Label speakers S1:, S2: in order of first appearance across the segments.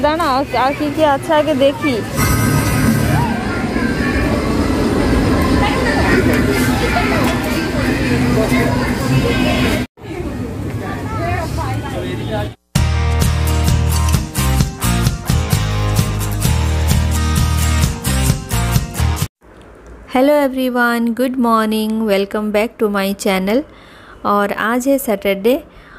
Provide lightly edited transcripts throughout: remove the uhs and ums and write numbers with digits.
S1: দাঁড়া আর কি কি আছে আগে দেখি। Hello everyone, good morning, welcome back to my channel. और आज है सैटरडे,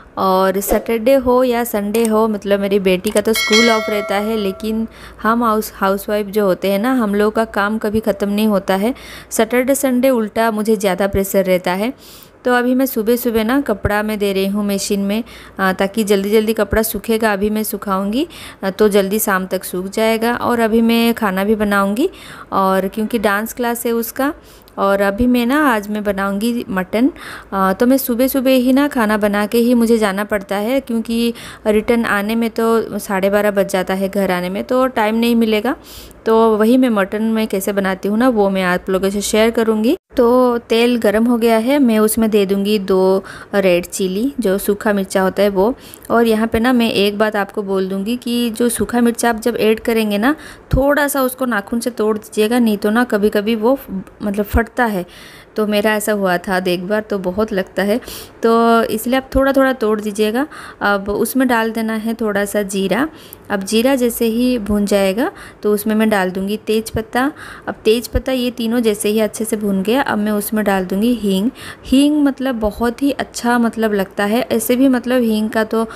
S1: और सैटरडे हो या संडे हो, मतलब मेरी बेटी का तो स्कूल ऑफ रहता है, लेकिन हम हाउसवाइफ जो होते हैं ना, हम लोगों का काम कभी ख़त्म नहीं होता है। सैटरडे संडे उल्टा मुझे ज़्यादा प्रेशर रहता है। तो अभी मैं सुबह सुबह ना कपड़ा मैं दे रही हूँ मशीन में, ताकि जल्दी जल्दी कपड़ा सूखेगा। अभी मैं सुखाऊंगी तो जल्दी शाम तक सूख जाएगा। और अभी मैं खाना भी बनाऊंगी, और क्योंकि डांस क्लास है उसका। और अभी मैं ना आज मैं बनाऊंगी मटन। तो मैं सुबह सुबह ही ना खाना बना के ही मुझे जाना पड़ता है, क्योंकि रिटर्न आने में तो 12:30 बज जाता है, घर आने में तो टाइम नहीं मिलेगा। तो वही मैं मटन में कैसे बनाती हूँ ना, वो मैं आप लोगों से शेयर करूँगी। तो तेल गरम हो गया है, मैं उसमें दे दूँगी 2 रेड चिली, जो सूखा मिर्चा होता है वो। और यहाँ पे ना मैं एक बात आपको बोल दूँगी कि जो सूखा मिर्चा आप जब ऐड करेंगे ना, थोड़ा सा उसको नाखून से तोड़ दीजिएगा, नहीं तो ना कभी कभी वो मतलब फटता है। तो मेरा ऐसा हुआ था एक बार, तो बहुत लगता है, तो इसलिए आप थोड़ा थोड़ा तोड़ दीजिएगा। अब उसमें डाल देना है थोड़ा सा जीरा। अब जीरा जैसे ही भून जाएगा तो उसमें मैं डाल दूँगी तेज पत्ता। अब तेज पत्ता ये तीनों जैसे ही अच्छे से भून गया, अब मैं उसमें डाल दूँगी हींग। हींग मतलब बहुत ही अच्छा मतलब लगता है, ऐसे भी मतलब हींग का तो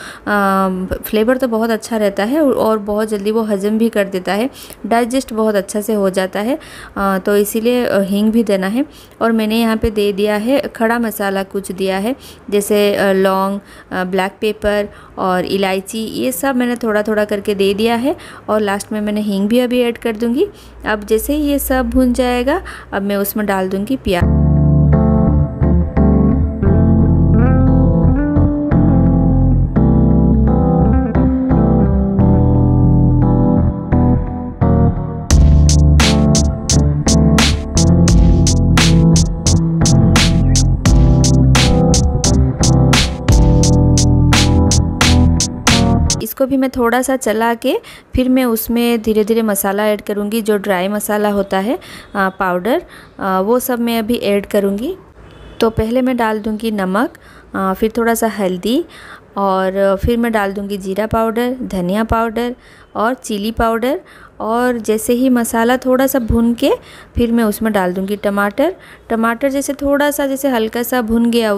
S1: फ्लेवर तो बहुत अच्छा रहता है, और बहुत जल्दी वो हजम भी कर देता है, डाइजेस्ट बहुत अच्छा से हो जाता है। तो इसीलिए हींग भी देना है। और मैंने यहाँ पे दे दिया है खड़ा मसाला, कुछ दिया है जैसे लौंग, ब्लैक पेपर और इलायची, ये सब मैंने थोड़ा थोड़ा करके दे दिया है। और लास्ट में मैंने हींग भी अभी ऐड कर दूँगी। अब जैसे ही ये सब भुन जाएगा, अब मैं उसमें डाल दूँगी प्याज। इसको भी मैं थोड़ा सा चला के फिर मैं उसमें धीरे धीरे मसाला ऐड करूँगी, जो ड्राई मसाला होता है पाउडर, वो सब मैं अभी ऐड करूँगी। तो पहले मैं डाल दूँगी नमक, फिर थोड़ा सा हल्दी, और फिर मैं डाल दूँगी जीरा पाउडर, धनिया पाउडर और चिली पाउडर। और जैसे ही मसाला थोड़ा सा भून के फिर मैं उसमें डाल दूँगी टमाटर जैसे थोड़ा सा जैसे हल्का सा भुन गया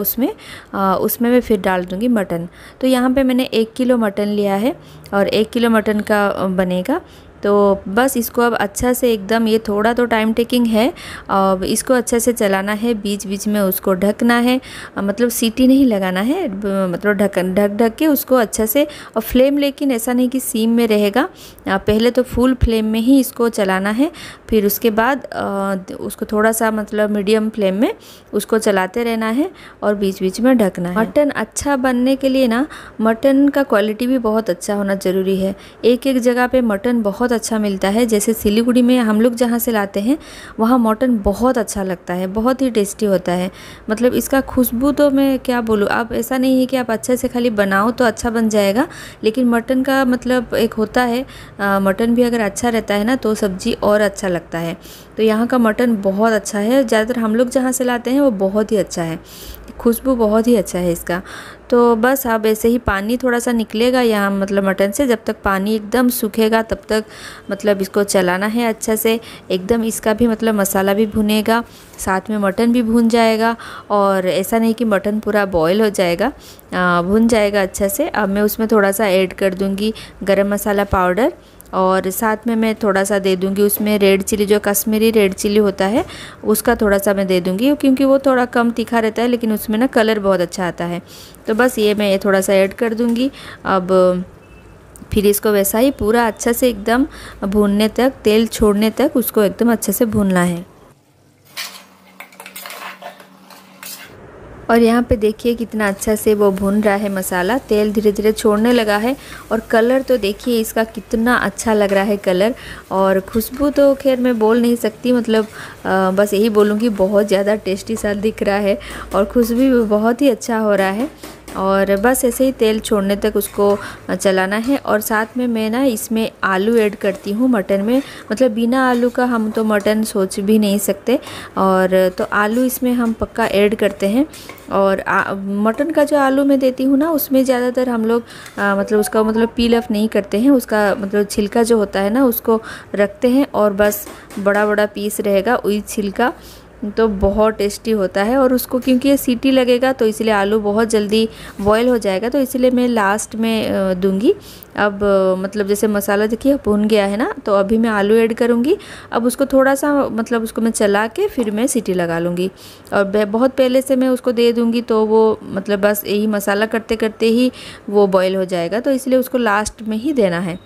S1: उसमें मैं फिर डाल दूँगी मटन। तो यहाँ पे मैंने 1 किलो मटन लिया है, और 1 किलो मटन का बनेगा। तो बस इसको अब अच्छा से एकदम, ये थोड़ा तो टाइम टेकिंग है, अब इसको अच्छे से चलाना है, बीच बीच में उसको ढकना है, मतलब सीटी नहीं लगाना है, मतलब ढक के उसको अच्छा से। और फ्लेम लेकिन ऐसा नहीं कि सीम में रहेगा, पहले तो फुल फ्लेम में ही इसको चलाना है, फिर उसके बाद उसको थोड़ा सा मतलब मीडियम फ्लेम में उसको चलाते रहना है, और बीच बीच में ढकना है। मटन अच्छा बनने के लिए ना मटन का क्वालिटी भी बहुत अच्छा होना ज़रूरी है। एक एक जगह पे मटन बहुत अच्छा मिलता है, जैसे सिलीगुड़ी में हम लोग जहाँ से लाते हैं वहाँ मटन बहुत अच्छा लगता है, बहुत ही टेस्टी होता है। मतलब इसका खुशबू तो मैं क्या बोलूँ, आप ऐसा नहीं है कि आप अच्छे से खाली बनाओ तो अच्छा बन जाएगा, लेकिन मटन का मतलब एक होता है, मटन भी अगर अच्छा रहता है ना तो सब्जी और अच्छा लगता है। तो यहाँ का मटन बहुत अच्छा है, ज़्यादातर हम लोग जहाँ से लाते हैं वो बहुत ही अच्छा है, खुशबू बहुत ही अच्छा है इसका। तो बस अब ऐसे ही पानी थोड़ा सा निकलेगा यहाँ मतलब मटन से, जब तक पानी एकदम सूखेगा तब तक मतलब इसको चलाना है अच्छा से एकदम। इसका भी मतलब मसाला भी भुनेगा, साथ में मटन भी भुन जाएगा, और ऐसा नहीं कि मटन पूरा बॉयल हो जाएगा, भुन जाएगा अच्छा से। अब मैं उसमें थोड़ा सा ऐड कर दूँगी गरम मसाला पाउडर, और साथ में मैं थोड़ा सा दे दूँगी उसमें रेड चिली, जो कश्मीरी रेड चिली होता है उसका थोड़ा सा मैं दे दूँगी, क्योंकि वो थोड़ा कम तीखा रहता है, लेकिन उसमें ना कलर बहुत अच्छा आता है। तो बस ये मैं थोड़ा सा ऐड कर दूँगी। अब फिर इसको वैसा ही पूरा अच्छा से एकदम भूनने तक, तेल छोड़ने तक उसको एकदम अच्छे से भूनना है। और यहाँ पे देखिए कितना अच्छा से वो भून रहा है मसाला, तेल धीरे धीरे छोड़ने लगा है, और कलर तो देखिए इसका कितना अच्छा लग रहा है कलर। और खुशबू तो खैर मैं बोल नहीं सकती, मतलब बस यही बोलूँगी बहुत ज़्यादा टेस्टी सा दिख रहा है, और खुशबू भी बहुत ही अच्छा हो रहा है। और बस ऐसे ही तेल छोड़ने तक उसको चलाना है। और साथ में मैं ना इसमें आलू ऐड करती हूँ मटन में, मतलब बिना आलू का हम तो मटन सोच भी नहीं सकते। और तो आलू इसमें हम पक्का ऐड करते हैं। और मटन का जो आलू मैं देती हूँ ना, उसमें ज़्यादातर हम लोग मतलब उसका मतलब पील ऑफ नहीं करते हैं, उसका मतलब छिलका जो होता है ना उसको रखते हैं और बस बड़ा बड़ा पीस रहेगा वही छिलका, तो बहुत टेस्टी होता है। और उसको क्योंकि ये सीटी लगेगा तो इसलिए आलू बहुत जल्दी बॉयल हो जाएगा, तो इसलिए मैं लास्ट में दूंगी। अब मतलब जैसे मसाला देखिए भुन गया है ना, तो अभी मैं आलू ऐड करूँगी। अब उसको थोड़ा सा मतलब उसको मैं चला के फिर मैं सीटी लगा लूँगी। और बहुत पहले से मैं उसको दे दूँगी तो वो मतलब बस यही मसाला करते करते ही वो बॉयल हो जाएगा, तो इसलिए उसको लास्ट में ही देना है।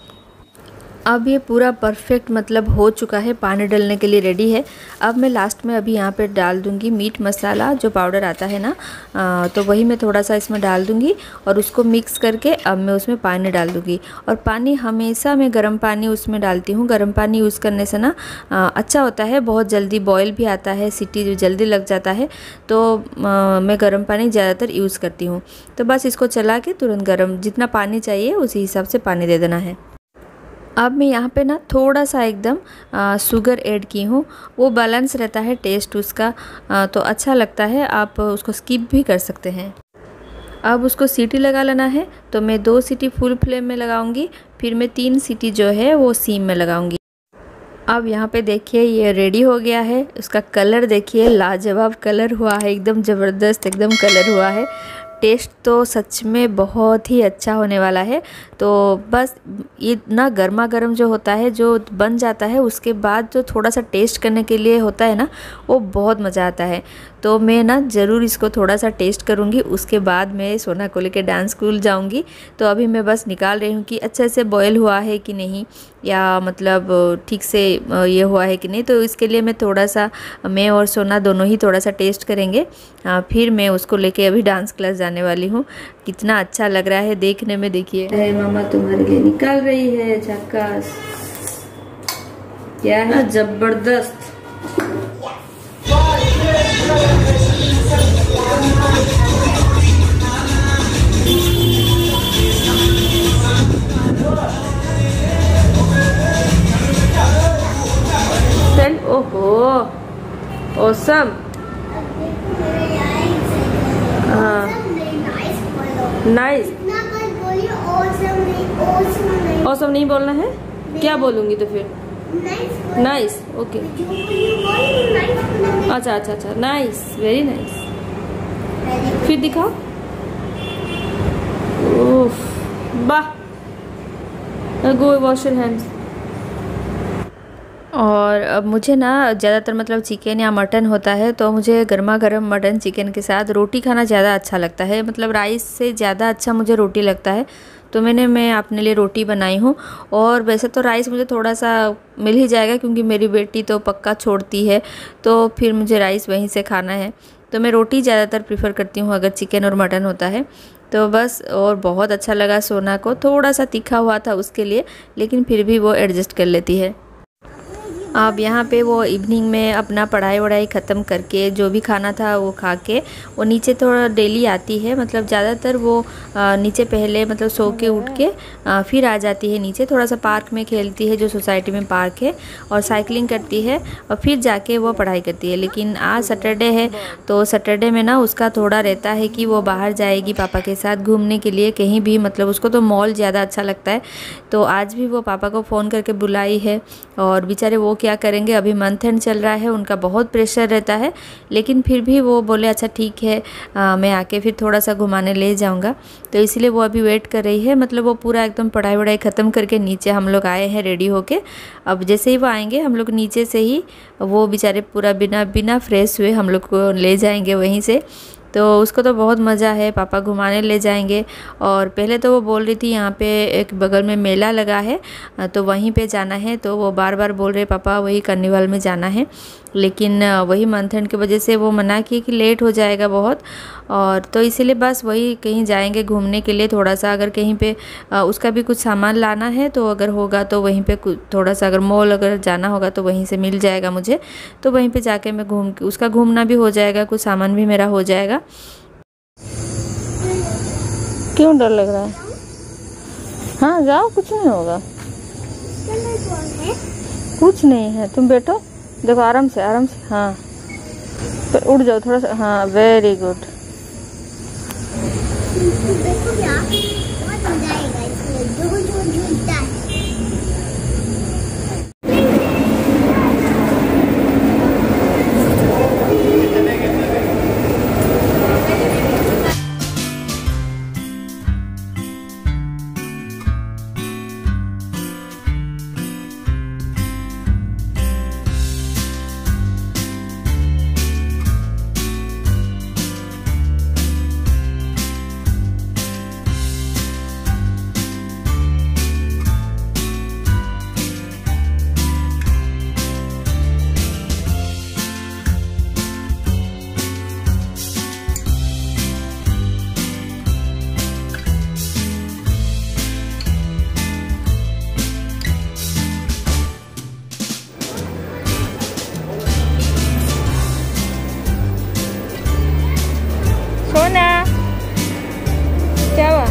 S1: अब ये पूरा परफेक्ट मतलब हो चुका है, पानी डालने के लिए रेडी है। अब मैं लास्ट में अभी यहाँ पे डाल दूँगी मीट मसाला जो पाउडर आता है ना, तो वही मैं थोड़ा सा इसमें डाल दूँगी और उसको मिक्स करके अब मैं उसमें पानी डाल दूँगी। और पानी हमेशा मैं गर्म पानी उसमें डालती हूँ। गर्म पानी यूज़ करने से ना अच्छा होता है, बहुत जल्दी बॉयल भी आता है, सीटी जल्दी लग जाता है। तो मैं गर्म पानी ज़्यादातर यूज़ करती हूँ। तो बस इसको चला के तुरंत गर्म जितना पानी चाहिए उसी हिसाब से पानी दे देना है। अब मैं यहाँ पे ना थोड़ा सा एकदम शुगर ऐड की हूँ, वो बैलेंस रहता है टेस्ट उसका, तो अच्छा लगता है, आप उसको स्किप भी कर सकते हैं। अब उसको सीटी लगा लेना है, तो मैं 2 सीटी फुल फ्लेम में लगाऊंगी, फिर मैं 3 सीटी जो है वो सीम में लगाऊंगी। अब यहाँ पे देखिए ये रेडी हो गया है। उसका कलर देखिए लाजवाब कलर हुआ है, एकदम ज़बरदस्त एकदम कलर हुआ है। टेस्ट तो सच में बहुत ही अच्छा होने वाला है। तो बस ये ना गर्मा गर्म जो होता है जो बन जाता है, उसके बाद जो थोड़ा सा टेस्ट करने के लिए होता है ना, वो बहुत मज़ा आता है। तो मैं ना ज़रूर इसको थोड़ा सा टेस्ट करूँगी, उसके बाद मैं सोना को लेके डांस स्कूल जाऊँगी। तो अभी मैं बस निकाल रही हूँ कि अच्छे से बॉयल हुआ है कि नहीं, या मतलब ठीक से ये हुआ है कि नहीं। तो इसके लिए मैं थोड़ा सा, मैं और सोना दोनों ही थोड़ा सा टेस्ट करेंगे, फिर मैं उसको लेके अभी डांस क्लास जाने वाली हूँ। कितना अच्छा लग रहा है देखने में, देखिए मामा तुम्हारे लिए निकाल रही है झक्कास, क्या है जबरदस्त। ओहो ऑसम। हाँ नाइस। ऑसम नहीं बोलना है, क्या बोलूंगी तो फिर नाइस। ओके अच्छा अच्छा अच्छा, नाइस, वेरी नाइस। फिर दिखाओ। ओफ वाह, गो वॉश योर हैंड्स। और अब मुझे ना ज़्यादातर मतलब चिकन या मटन होता है तो मुझे गर्मा गर्म मटन चिकन के साथ रोटी खाना ज़्यादा अच्छा लगता है, मतलब राइस से ज़्यादा अच्छा मुझे रोटी लगता है। तो मैं अपने लिए रोटी बनाई हूँ। और वैसे तो राइस मुझे थोड़ा सा मिल ही जाएगा क्योंकि मेरी बेटी तो पक्का छोड़ती है, तो फिर मुझे राइस वहीं से खाना है। तो मैं रोटी ज़्यादातर प्रीफर करती हूँ अगर चिकन और मटन होता है तो बस। और बहुत अच्छा लगा सोना को, थोड़ा सा तीखा हुआ था उसके लिए, लेकिन फिर भी वो एडजस्ट कर लेती है। अब यहाँ पे वो इवनिंग में अपना पढ़ाई वढ़ाई ख़त्म करके जो भी खाना था वो खा के वो नीचे थोड़ा डेली आती है, मतलब ज़्यादातर वो नीचे पहले मतलब सो के उठ के फिर आ जाती है नीचे, थोड़ा सा पार्क में खेलती है जो सोसाइटी में पार्क है, और साइकिलिंग करती है और फिर जाके वो पढ़ाई करती है। लेकिन आज सैटरडे है तो सैटरडे में ना उसका थोड़ा रहता है कि वो बाहर जाएगी पापा के साथ घूमने के लिए कहीं भी, मतलब उसको तो मॉल ज़्यादा अच्छा लगता है। तो आज भी वो पापा को फ़ोन करके बुलाई है, और बेचारे वो क्या करेंगे, अभी मंथ एंड चल रहा है, उनका बहुत प्रेशर रहता है। लेकिन फिर भी वो बोले अच्छा ठीक है मैं आके फिर थोड़ा सा घुमाने ले जाऊंगा, तो इसलिए वो अभी वेट कर रही है। मतलब वो पूरा एकदम पढ़ाई वढ़ाई ख़त्म करके नीचे हम लोग आए हैं रेडी होके। अब जैसे ही वो आएंगे हम लोग नीचे से ही वो बेचारे पूरा बिना फ्रेश हुए हम लोग को ले जाएंगे वहीं से। तो उसको तो बहुत मज़ा है, पापा घुमाने ले जाएंगे। और पहले तो वो बोल रही थी यहाँ पे एक बगल में मेला लगा है तो वहीं पे जाना है, तो वो बार बार बोल रहे पापा वही कार्निवल में जाना है, लेकिन वही मंथ एंड की वजह से वो मना किए कि लेट हो जाएगा बहुत। और तो इसीलिए बस वही कहीं जाएंगे घूमने के लिए थोड़ा सा, अगर कहीं पे उसका भी कुछ सामान लाना है तो अगर होगा तो वहीं पे थोड़ा सा, अगर मॉल अगर जाना होगा तो वहीं से मिल जाएगा मुझे, तो वहीं पे जाके मैं उसका घूमना भी हो जाएगा, कुछ सामान भी मेरा हो जाएगा। क्यों डर लग रहा है? हाँ जाओ, कुछ नहीं होगा। कुछ नहीं है, तुम बैठो, देखो आराम से आराम से। हाँ पर उड़ जाओ थोड़ा सा। हाँ वेरी गुड।
S2: देखो क्या बहुत मजा आएगा इसमें, जो जो झूलता है।
S1: सोना क्या हुआ?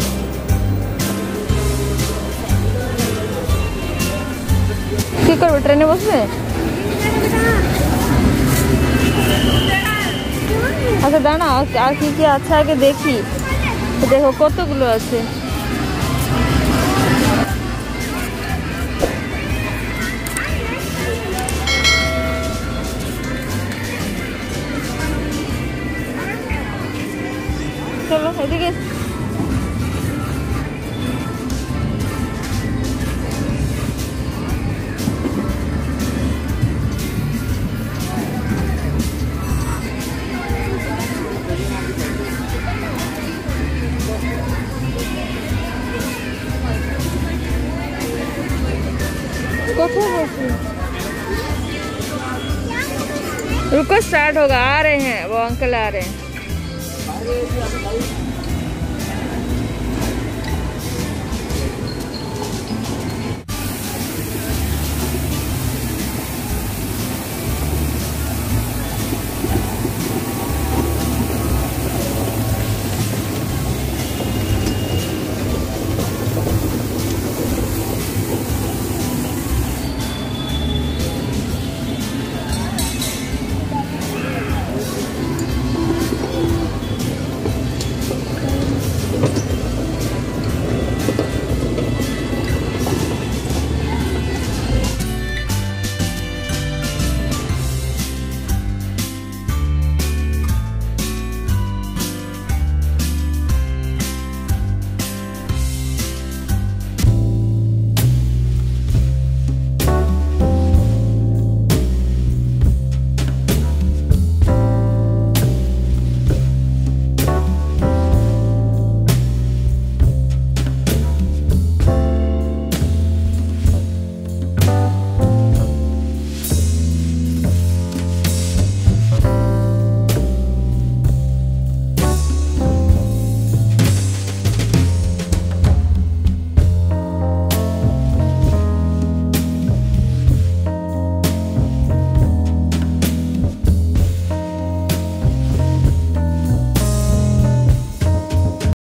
S1: কি করবে, ট্রেনে বসবে? আচ্ছা দাঁড়াও, আর কি কি আছে আগে দেখি। দেখো কতগুলো আছে। চলো এদিকে। रुको, स्टार्ट होगा, आ रहे हैं वो अंकल, आ रहे हैं।